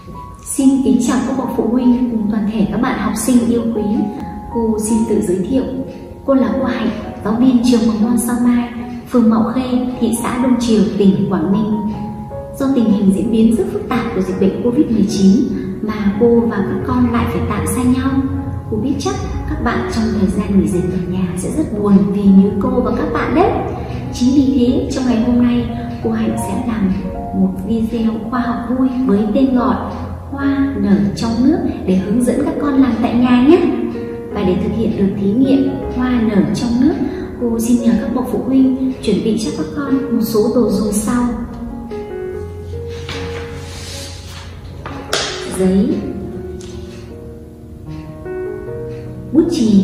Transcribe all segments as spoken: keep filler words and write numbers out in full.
Xin kính chào các bậc phụ huynh cùng toàn thể các bạn học sinh yêu quý. Cô xin tự giới thiệu. Cô là cô Hạnh, giáo viên trường mầm non Sao Mai, phường Mạo Khê, thị xã Đông Triều, tỉnh Quảng Ninh. Do tình hình diễn biến rất phức tạp của dịch bệnh Covid mười chín mà cô và các con lại phải tạm xa nhau. Cô biết chắc các bạn trong thời gian nghỉ dịch ở nhà sẽ rất buồn vì nhớ cô và các bạn đấy. Chính vì thế, trong ngày hôm nay, cô Hạnh sẽ làm một video khoa học vui với tên gọi Hoa nở trong nước để hướng dẫn các con làm tại nhà nhé. Và để thực hiện được thí nghiệm hoa nở trong nước, cô xin nhờ các bậc phụ huynh chuẩn bị cho các con một số đồ dùng sau: giấy, bút chì,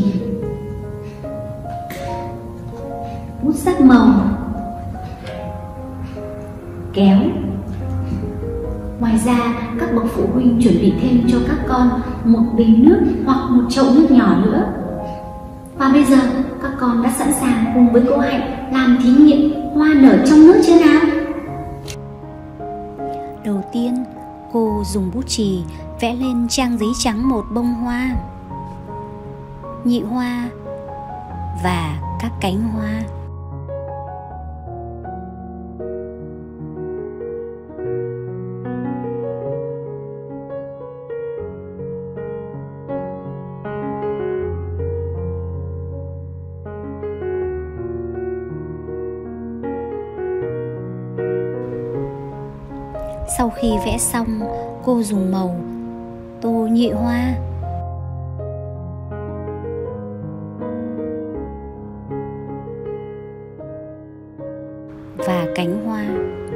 bút sắc màu, kéo. Ngoài ra, các bậc phụ huynh chuẩn bị thêm cho các con một bình nước hoặc một chậu nước nhỏ nữa. Và bây giờ, các con đã sẵn sàng cùng với cô Hạnh làm thí nghiệm hoa nở trong nước chưa nào? Đầu tiên, cô dùng bút chì vẽ lên trang giấy trắng một bông hoa, nhị hoa và các cánh hoa. Sau khi vẽ xong, cô dùng màu tô nhị hoa, và cánh hoa.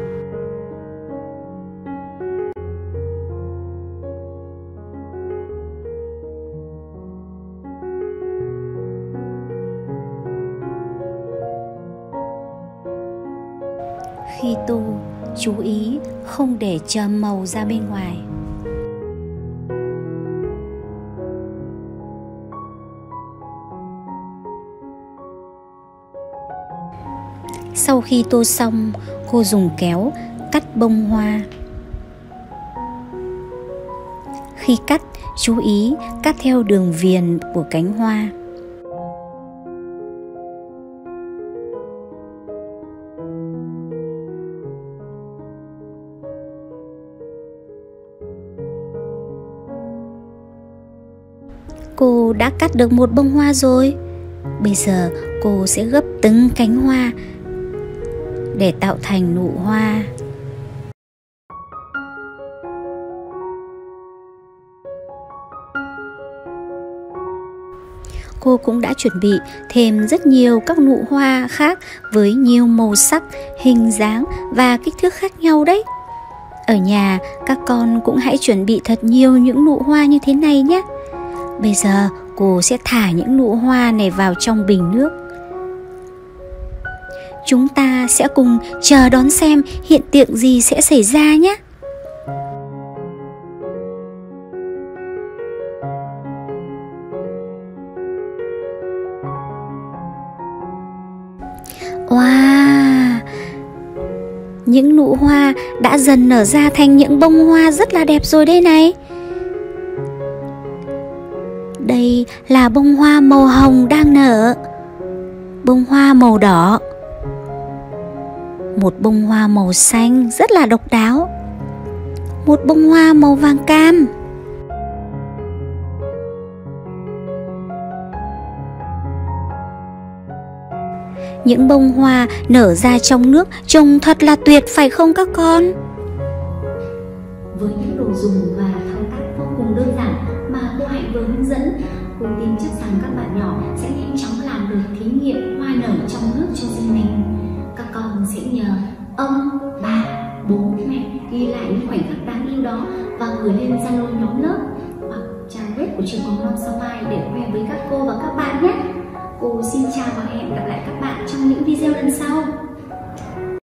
Khi tô, chú ý không để chờm màu ra bên ngoài. Sau khi tô xong, cô dùng kéo cắt bông hoa. Khi cắt, chú ý cắt theo đường viền của cánh hoa. Cô đã cắt được một bông hoa rồi. Bây giờ cô sẽ gấp từng cánh hoa để tạo thành nụ hoa. Cô cũng đã chuẩn bị thêm rất nhiều các nụ hoa khác với nhiều màu sắc, hình dáng và kích thước khác nhau đấy. Ở nhà, các con cũng hãy chuẩn bị thật nhiều những nụ hoa như thế này nhé. Bây giờ cô sẽ thả những nụ hoa này vào trong bình nước. Chúng ta sẽ cùng chờ đón xem hiện tượng gì sẽ xảy ra nhé. Wow! Những nụ hoa đã dần nở ra thành những bông hoa rất là đẹp rồi đây này. Đây là bông hoa màu hồng đang nở, bông hoa màu đỏ, một bông hoa màu xanh rất là độc đáo, một bông hoa màu vàng cam. Những bông hoa nở ra trong nước trông thật là tuyệt phải không các con? Với những đồ dùng và thao tác vô cùng đơn giản mà cô Hạnh vừa hướng dẫn, cô tin chắc rằng các bạn nhỏ sẽ nhanh chóng làm được thí nghiệm hoa nở trong nước cho riêng mình. Các con sẽ nhờ ông, bà, bố, mẹ ghi lại những khoảnh khắc đáng yêu đó và gửi lên Zalo nhóm lớp hoặc trang web của trường mầm non Sao Mai để khoe với các cô và các bạn nhé. Cô xin chào và hẹn gặp lại các bạn trong những video lần sau.